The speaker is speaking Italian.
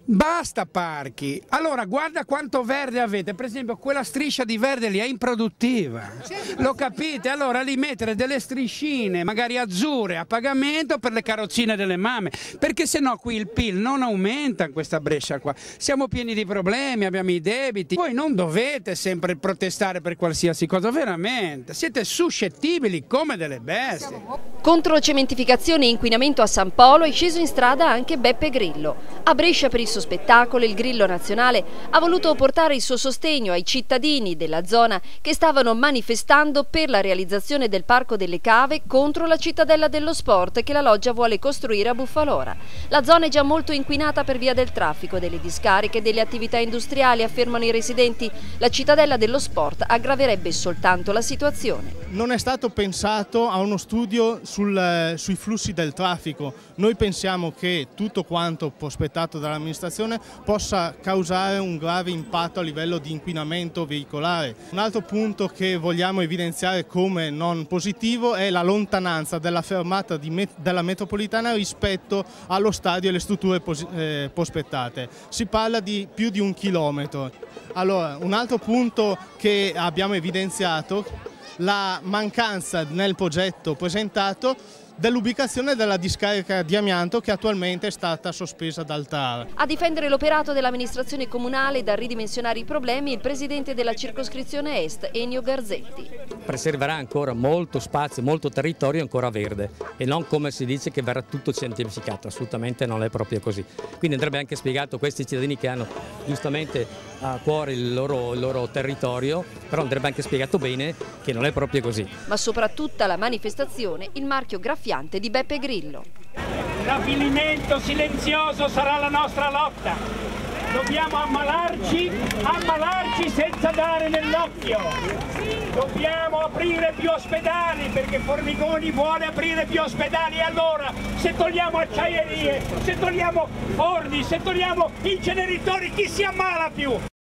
Basta parchi, allora guarda quanto verde avete, per esempio quella striscia di verde lì è improduttiva, lo capite? Allora lì mettere delle striscine magari azzurre a pagamento per le carrozzine delle mamme, perché sennò qui il PIL non aumenta in questa Brescia qua, siamo pieni di problemi, abbiamo i debiti, voi non dovete sempre protestare per qualsiasi cosa, veramente, siete suscettibili come delle bestie. Contro cementificazione e inquinamento a San Polo è sceso in strada anche Beppe Grillo. A Brescia per il suo spettacolo il Grillo Nazionale ha voluto portare il suo sostegno ai cittadini della zona che stavano manifestando per la realizzazione del Parco delle Cave contro la cittadella dello sport che la loggia vuole costruire a Buffalora. La zona è già molto inquinata per via del traffico, delle discariche e delle attività industriali, affermano i residenti. La cittadella dello sport aggraverebbe soltanto la situazione. Non è stato pensato a uno studio sui flussi del traffico. Noi pensiamo che tutto quanto prospettato dall'amministrazione possa causare un grave impatto a livello di inquinamento veicolare. Un altro punto che vogliamo evidenziare come non positivo è la lontananza della fermata della metropolitana rispetto allo stadio e alle strutture prospettate. Si parla di più di 1 chilometro. Allora, un altro punto che abbiamo evidenziato la mancanza nel progetto presentato dell'ubicazione della discarica di amianto che attualmente è stata sospesa dal TAR. A difendere l'operato dell'amministrazione comunale da ridimensionare i problemi il presidente della circoscrizione Est, Ennio Garzetti. Preserverà ancora molto spazio, molto territorio ancora verde e non come si dice che verrà tutto cementificato, assolutamente non è proprio così. Quindi andrebbe anche spiegato a questi cittadini che hanno giustamente a cuore il loro territorio, però andrebbe anche spiegato bene che non è proprio così. Ma soprattutto alla manifestazione il marchio graffiante di Beppe Grillo. L'avvilimento silenzioso sarà la nostra lotta. Dobbiamo ammalarci senza dare nell'occhio. Dobbiamo aprire più ospedali perché Formigoni vuole aprire più ospedali. Allora, se togliamo acciaierie, se togliamo forni, se togliamo inceneritori, chi si ammala più?